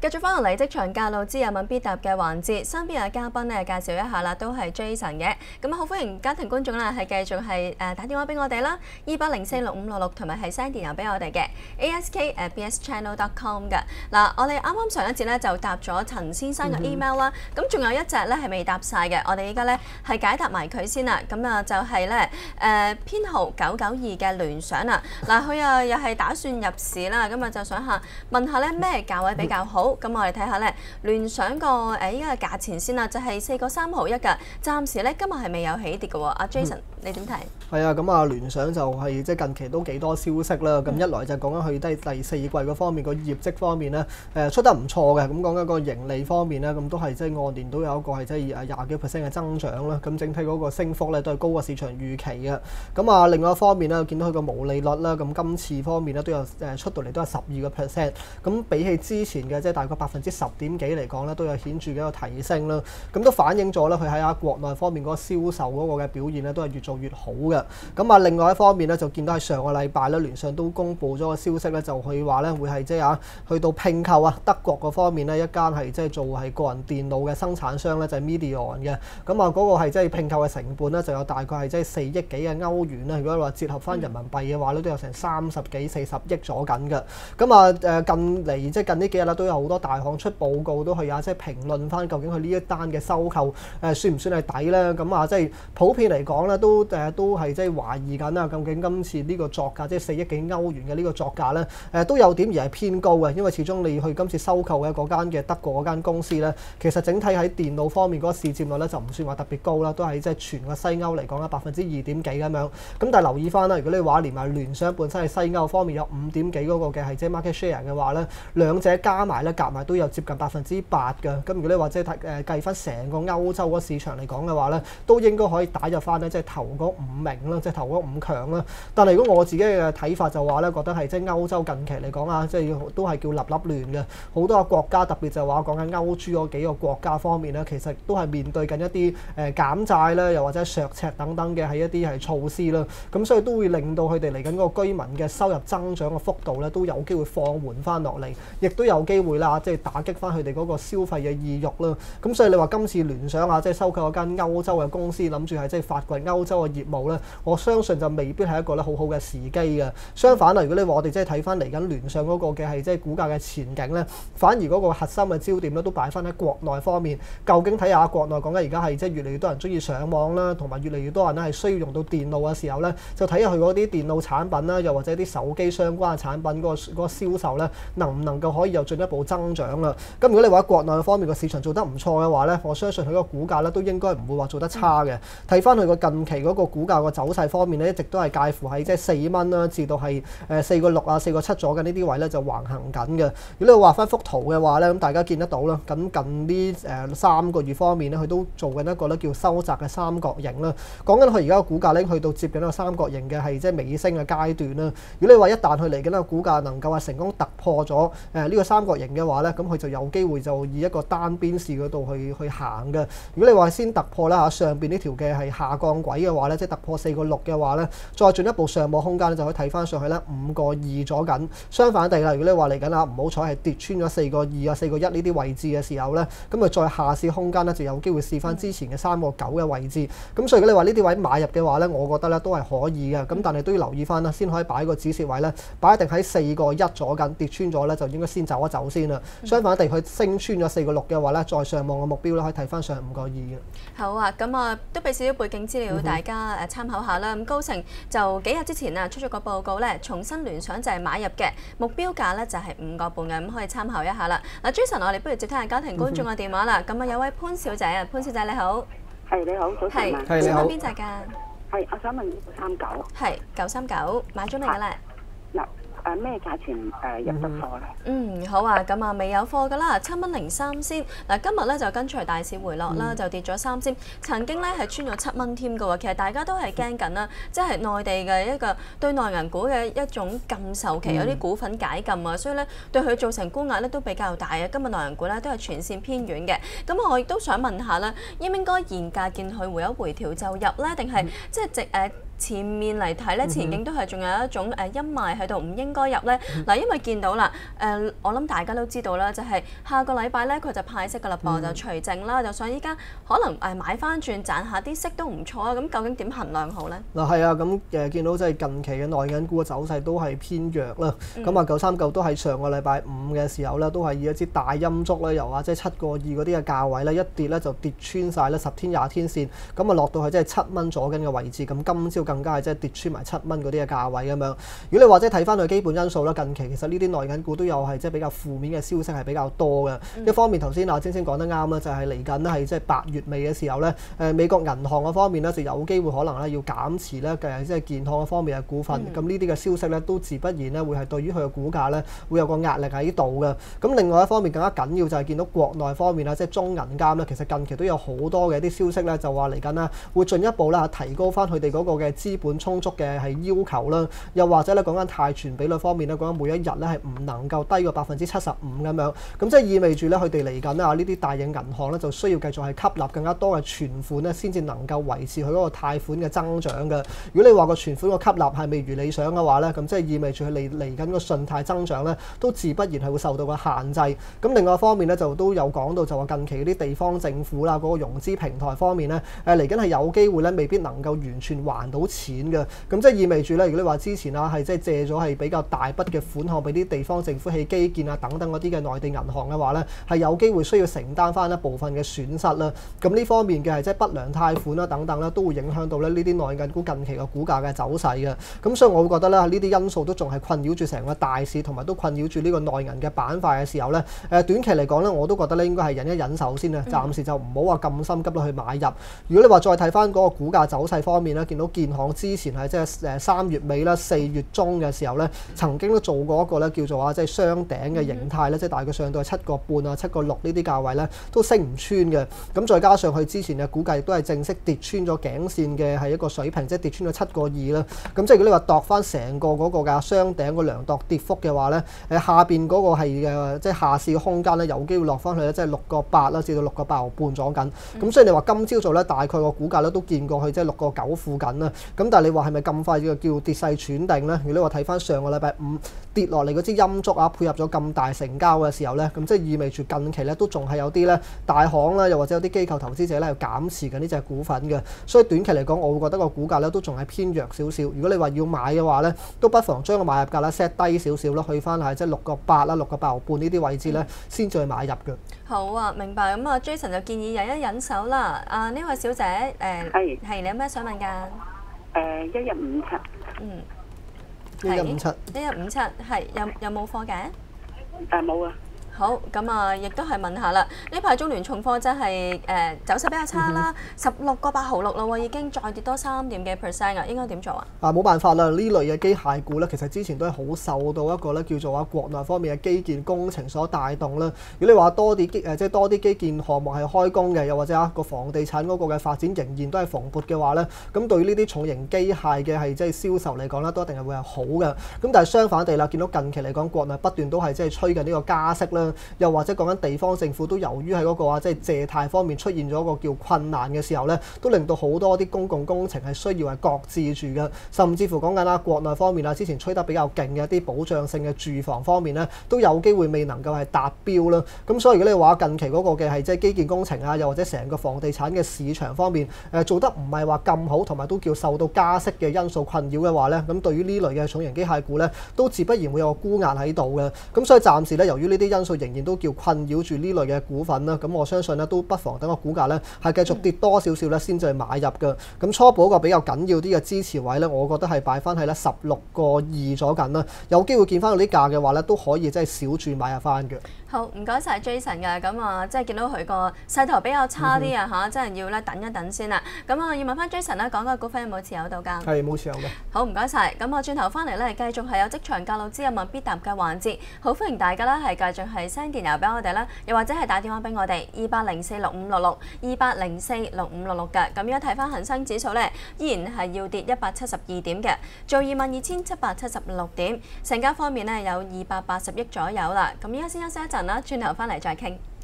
繼續翻落嚟職場教路之有問必答嘅環節，身邊嘅嘉賓咧介紹一下啦，都係 Jason 嘅。咁好歡迎家庭觀眾啦，係繼續係打電話俾我哋啦，28046566同埋係 send 電郵俾我哋嘅 ask@bschannel.com 嘅。嗱，我哋啱啱上一節咧就答咗陳先生嘅 email 啦，咁仲有一隻咧係未答晒嘅，我哋依家咧係解答埋佢先啦。咁啊就係咧編號992嘅聯想啦。嗱，佢啊又係打算入市啦，咁啊就想問下咧咩價位比較好？咁我哋睇下咧，聯想個依家嘅價錢先啦，就係4個3毫1㗎。暫時咧今日係未有起跌嘅喎。阿 Jason，你點睇？ 係啊，咁啊聯想就係即係近期都幾多消息啦。咁一來就講緊佢第四季嗰方面個業績方面咧，出得唔錯嘅。咁講緊個盈利方面咧，咁都係即係按年都有一個係即係20幾% 嘅增長啦。咁整體嗰個升幅咧都係高過市場預期嘅。咁啊另外一方面咧，見到佢個毛利率啦，咁今次方面咧都有出到嚟都係12%。咁比起之前嘅即係大概10.幾嚟講咧，都有顯著嘅一個提升啦。咁都反映咗咧，佢喺國內方面嗰個銷售嗰個嘅表現咧，都係越做越好嘅。咁啊，另外一方面咧，就見到喺上個禮拜咧，聯想都公布咗個消息咧，就佢話咧會係即係去到併購啊德國嗰方面咧一間係即係做係個人電腦嘅生產商咧，就係 Medion 嘅。咁啊，嗰個係即係併購嘅成本咧，就有大概係即係4億幾嘅歐元啦。如果話折合翻人民幣嘅話咧，都有成30幾40億咗緊嘅。咁啊近嚟即係近呢幾日啦，都有好多大行出報告都去即係評論翻究竟佢呢一單嘅收購算唔算係抵咧？咁啊即係普遍嚟講咧，都係即係懷疑緊啊，究竟今次呢個作價即係4億幾歐元嘅呢個作價咧都有點而係偏高嘅，因為始終你去今次收購嘅嗰間嘅德國嗰間公司咧，其實整體喺電腦方面嗰個市佔率咧就唔算話特別高啦，都係即係全個西歐嚟講啦2.幾%咁樣。咁但係留意翻啦，如果你話連埋聯想本身喺西歐方面有5點幾嗰個嘅係即係 market share 嘅話咧，兩者加埋咧夾埋都有接近8%嘅。咁如果你話即係計翻成個歐洲嗰市場嚟講嘅話咧，都應該可以打入翻咧即係頭嗰5名啦，即係頭嗰5強啦。但係如果我自己嘅睇法就話咧，覺得係即係歐洲近期嚟講啊，即係都係叫立亂嘅。好多個國家特別就話講緊歐豬嗰幾個國家方面咧，其實都係面對緊一啲減債啦，又或者削赤等等嘅係一啲係措施啦。咁所以都會令到佢哋嚟緊嗰個居民嘅收入增長嘅幅度咧，都有機會放緩翻落嚟，亦都有機會啦，即係打擊翻佢哋嗰個消費嘅意欲啦。咁所以你話今次聯想即係收購嗰間歐洲嘅公司，諗住係即係發掘歐洲嘅業務咧，我相信就未必係一個咧好好嘅時機嘅。相反啦，如果你話我哋即係睇翻嚟緊聯想嗰個嘅係即係股價嘅前景咧，反而嗰個核心嘅焦點咧都擺翻喺國內方面。究竟睇下國內講緊而家係即係越嚟越多人中意上網啦，同埋越嚟越多人咧係需要用到電腦嘅時候咧，就睇下佢嗰啲電腦產品啦，又或者啲手機相關嘅產品嗰個銷售咧，能唔能夠可以有進一步增長啦？咁如果你話國內方面個市場做得唔錯嘅話咧，我相信佢個股價咧都應該唔會話做得差嘅。睇翻佢個近期嗰個股價個走勢方面咧，一直都係介乎喺即係4蚊啦，至到係4個6啊、4個7左緊呢啲位咧就橫行緊嘅。如果你畫翻幅圖嘅話咧，咁大家見得到啦。咁近呢3個月方面咧，佢都做緊一個咧叫收窄嘅三角形啦。講緊佢而家個股價咧去到接近一個三角形嘅係即係尾聲嘅階段啦。如果你話一旦佢嚟緊個股價能夠係成功突破咗呢個三角形嘅話咧，咁佢就有機會就以一個單邊市嗰度去行嘅。如果你話先突破啦上邊呢條嘅係下降軌嘅話咧，即係突破4個6嘅話咧，再進一步上網空間咧就可以睇翻上去咧5個2咗緊。相反地啦，如果你話嚟緊唔好彩係跌穿咗4個2啊、4個1呢啲位置嘅時候咧，咁佢再下試空間咧就有機會試翻之前嘅3個9嘅位置。咁所以如果你話呢啲位買入嘅話咧，我覺得咧都係可以嘅。咁但係都要留意翻啦，先可以擺個止蝕位咧，擺一定喺4個1咗緊，跌穿咗咧就應該先走一走先啦。相反地，佢升穿咗4個6嘅話咧，再上望嘅目標咧可以睇翻上5個2嘅。 好啊，咁都俾少少背景資料大家參考下啦。咁高盛就幾日之前出咗個報告咧，重新聯想就係買入嘅目標價咧就係5個半嘅，咁可以參考一下啦。嗱 Jason， 我哋不如接聽下家庭觀眾嘅電話啦。咁有位潘小姐啊，潘小姐你好。 係你好，早晨啊。 係你好。 邊隻㗎？ 係，我想問939。 係939，買咗未㗎咧？ 嗱。咩價錢入得貨咧？ 好啊，咁未有貨㗎啦，7.03先。嗱，今日咧就跟隨大市回落啦，就跌咗3先。曾經咧係穿咗7蚊添㗎喎。其實大家都係驚緊啦，即係內地嘅一個對內銀股嘅一種禁售期，有啲股份解禁啊，所以咧對佢造成沽壓咧都比較大啊。今日內銀股咧都係全線偏軟嘅。咁我亦都想問下啦，應唔應該現價見佢會有回調就入咧，定係即係前面嚟睇咧，前景都係仲有一種陰霾喺度，唔應該入咧。嗱，因為見到啦，我諗大家都知道啦，就係下個禮拜咧佢就派息㗎啦噃，就除淨啦，就想依家可能買翻轉賺下啲息都唔錯啊。咁究竟點衡量好咧？ 嗱係啊，咁見到即係近期嘅內銀股嘅走勢都係偏弱啦。咁啊939都喺上個禮拜五嘅時候咧，都係以一支大陰燭咧，由即係7個2嗰啲嘅價位咧，一跌咧就跌穿晒咧10天20天線，咁啊落到去即係7蚊左緊嘅位置。咁今朝更加係即係跌穿埋7蚊嗰啲嘅價位咁樣。如果你或者睇翻佢基本因素啦，近期其實呢啲內銀股都有係即係比較負面嘅消息係比較多嘅。一方面頭先阿晶晶講得啱啦，就係嚟緊咧係即係8月尾嘅時候咧，美國銀行嗰方面咧就有機會可能咧要減持咧即係建行嗰方面嘅股份。咁呢啲嘅消息咧都自不然咧會係對於佢嘅股價咧會有個壓力喺度嘅。咁另外一方面更加緊要就係見到國內方面啦，即係中銀監咧，其實近期都有好多嘅一啲消息咧，就話嚟緊啦會進一步啦提高翻佢哋嗰個嘅資本充足嘅係要求啦，又或者咧講緊貸存比率方面咧，講緊每一日咧係唔能夠低過75%咁樣，咁即係意味住咧佢哋嚟緊啊呢啲大型銀行咧就需要繼續係吸納更加多嘅存款咧，先至能夠維持佢嗰個貸款嘅增長嘅。如果你話個存款個吸納係未如理想嘅話咧，咁即係意味住佢嚟緊個信貸增長咧都自不然係會受到個限制。咁另外一方面咧就都有講到就話近期嗰啲地方政府啦嗰個融資平台方面咧嚟緊係有機會咧未必能夠完全還到錢嘅。咁即係意味住咧，如果你話之前啊係即係借咗係比較大筆嘅款項俾啲地方政府起基建啊等等嗰啲嘅內地銀行嘅話咧，係有機會需要承擔翻一部分嘅損失啦。咁呢方面嘅係即係不良貸款啦等等啦，都會影響到咧呢啲內銀股近期嘅股價嘅走勢嘅。咁所以我會覺得咧呢啲因素都仲係困擾住成個大市，同埋都困擾住呢個內銀嘅板塊嘅時候咧，短期嚟講咧，我都覺得咧應該係忍一忍手先啊，暫時就唔好話咁心急落去買入。如果你話再睇翻嗰個股價走勢方面咧，見到建行之前係即係3月尾啦、4月中嘅時候咧，曾經都做過一個咧叫做即係雙頂嘅形態咧，即係大概上到7個半啊、7個6呢啲價位咧都升唔穿嘅。咁再加上佢之前嘅估計亦都係正式跌穿咗頸線嘅係一個水平，即係跌穿咗7個2啦。咁即係如果你話度翻成個嗰個嘅雙頂個量度跌幅嘅話咧，下邊嗰個係即係下市嘅空間咧有機會落翻去咧，即係6個8啦至到6個8毫半左緊。咁所以你話今朝早咧大概個股價咧都見過去即係6個9附近啦。咁但係你話係咪咁快叫跌勢喘定咧？如果你話睇翻上個禮拜五跌落嚟嗰支陰燭啊，配合咗咁大成交嘅時候咧，咁即係意味住近期咧都仲係有啲咧大行啦，又或者有啲機構投資者咧係減持緊呢隻股份嘅。所以短期嚟講，我會覺得個股價咧都仲係偏弱少少。如果你話要買嘅話咧，都不妨將個買入價咧 set 低少少咯，去翻係即係6個8啦、6個8毫半呢啲位置咧，先再買入嘅。 好啊，明白。咁啊，Jason 就建議忍一忍手啦。呢位小姐，係你有咩想問㗎 ？1157。 嗯。 1157。 1157係有冇貨嘅？ 冇啊。 好，咁啊，亦都係問下啦。呢排中聯重貨真係走勢比較差啦，16個8毫6啦喎，已經再跌多3點幾%啊，應該點做啊？ 冇辦法啦，呢類嘅機械股咧，其實之前都係好受到一個咧叫做國內方面嘅基建工程所帶動啦。如果你話多啲即係多啲基建項目係開工嘅，又或者個房地產嗰個嘅發展仍然都係蓬勃嘅話咧，咁對於呢啲重型機械嘅係即係銷售嚟講咧，都一定係會係好嘅。咁但係相反地啦，見到近期嚟講，國內不斷都係即係吹緊呢個加息啦。又或者講緊地方政府都由於喺嗰個即係借貸方面出現咗一個叫困難嘅時候咧，都令到好多啲公共工程係需要係擱置住嘅，甚至乎講緊啦國內方面啦，之前吹得比較勁嘅一啲保障性嘅住房方面咧，都有機會未能夠係達標啦。咁所以如果你話近期嗰個嘅係即係基建工程啊，又或者成個房地產嘅市場方面做得唔係話咁好，同埋都叫受到加息嘅因素困擾嘅話咧，咁對於呢類嘅重型機械股咧，都自不然會有個沽壓喺度嘅。咁所以暫時咧，由於呢啲因素仍然都叫困擾住呢類嘅股份啦，咁我相信咧都不妨等個股價咧係繼續跌多少少咧先至買入嘅。咁初步一個比較緊要啲嘅支持位咧，我覺得係擺翻喺咧16個2左緊啦。有機會見翻到啲價嘅話咧，都可以即係小注買入翻嘅。 好，唔該晒 Jason 嘅。咁啊，即係見到佢個勢頭比較差啲啊嚇，真係要咧等一等先啦。咁啊，要問翻 Jason 咧，講個股份有冇持有到㗎？ 係冇持有嘅。好， 唔該晒。咁我轉頭翻嚟咧，繼續係有職場教路之有問必答嘅環節。好歡迎大家啦，係繼續係 send 電郵俾我哋啦，又或者係打電話俾我哋2804656628046566嘅。咁而家睇翻恒生指數咧，依然係要跌172點嘅，做22,776點。成交方面咧有280億左右啦。咁而家先休息一陣啦，轉頭翻嚟再傾。